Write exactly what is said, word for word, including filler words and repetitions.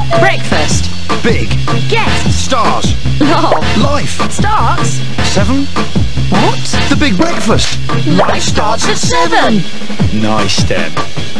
Breakfast. Big. Guests. Stars. Love. Life. Starts. Seven. What? The big breakfast. Life starts at seven. Nice, then.